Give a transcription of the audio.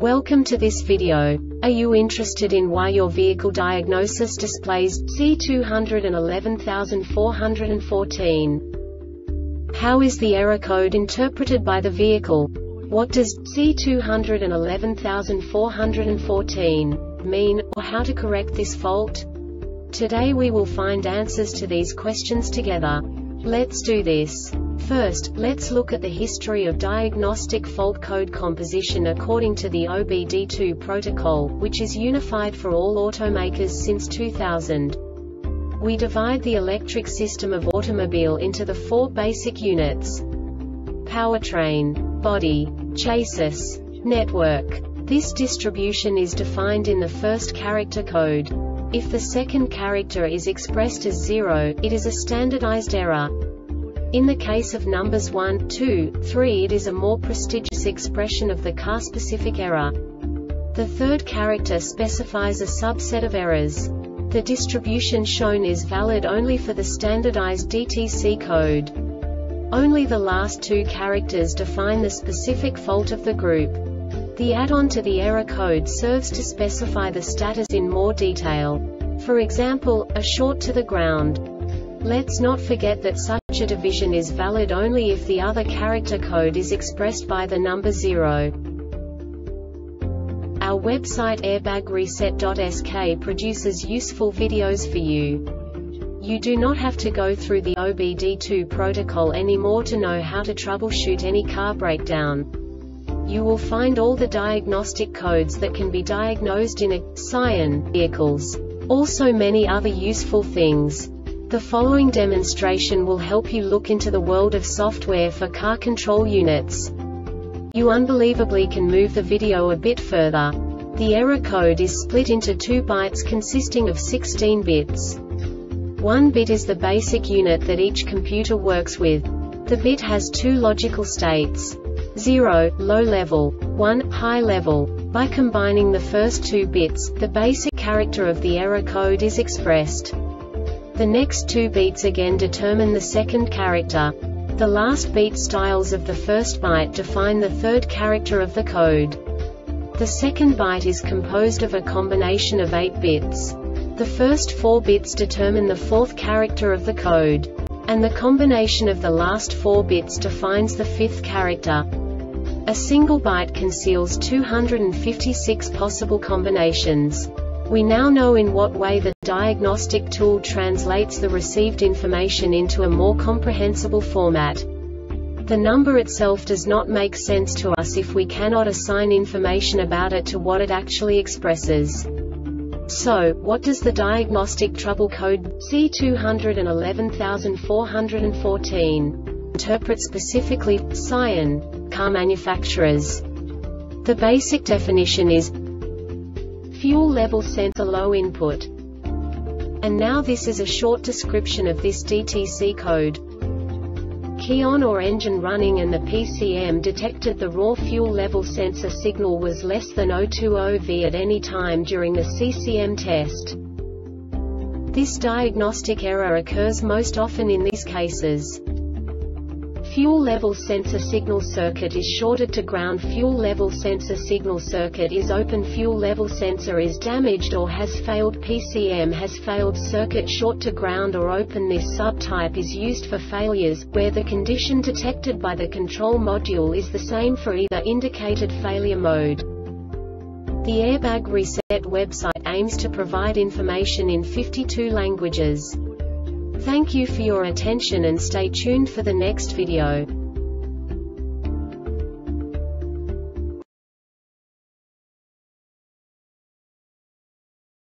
Welcome to this video. Are you interested in why your vehicle diagnosis displays C211414? How is the error code interpreted by the vehicle? What does C211414 mean, or how to correct this fault? Today we will find answers to these questions together. Let's do this. First, let's look at the history of diagnostic fault code composition according to the OBD2 protocol, which is unified for all automakers since 2000. We divide the electric system of automobile into the four basic units: powertrain, body, chassis, network. This distribution is defined in the first character code. If the second character is expressed as 0, it is a standardized error. In the case of numbers 1, 2, 3, it is a more prestigious expression of the car-specific error. The third character specifies a subset of errors. The distribution shown is valid only for the standardized DTC code. Only the last two characters define the specific fault of the group. The add-on to the error code serves to specify the status in more detail. For example, a short to the ground. Let's not forget that such a division is valid only if the other character code is expressed by the number 0. Our website airbagreset.sk produces useful videos for you. You do not have to go through the OBD2 protocol anymore to know how to troubleshoot any car breakdown. You will find all the diagnostic codes that can be diagnosed in a Scion vehicles. Also many other useful things. The following demonstration will help you look into the world of software for car control units. You unbelievably can move the video a bit further. The error code is split into 2 bytes consisting of 16 bits. 1 bit is the basic unit that each computer works with. The bit has 2 logical states: 0, low level, 1, high level. By combining the first 2 bits, the basic character of the error code is expressed. The next 2 beats again determine the second character. The last beat styles of the first byte define the third character of the code. The second byte is composed of a combination of 8 bits. The first 4 bits determine the fourth character of the code. And the combination of the last 4 bits defines the fifth character. A single byte conceals 256 possible combinations. We now know in what way the diagnostic tool translates the received information into a more comprehensible format. The number itself does not make sense to us if we cannot assign information about it to what it actually expresses. So, what does the diagnostic trouble code C211414 interpret specifically for Scion car manufacturers? The basic definition is fuel level sensor low input. And now this is a short description of this DTC code. Key on or engine running and the PCM detected the raw fuel level sensor signal was less than 020 V at any time during the CCM test. This diagnostic error occurs most often in these cases: fuel level sensor signal circuit is shorted to ground, fuel level sensor signal circuit is open, fuel level sensor is damaged or has failed, PCM has failed, circuit short to ground or open. This subtype is used for failures where the condition detected by the control module is the same for either indicated failure mode. The Airbag Reset website aims to provide information in 52 languages. Thank you for your attention and stay tuned for the next video.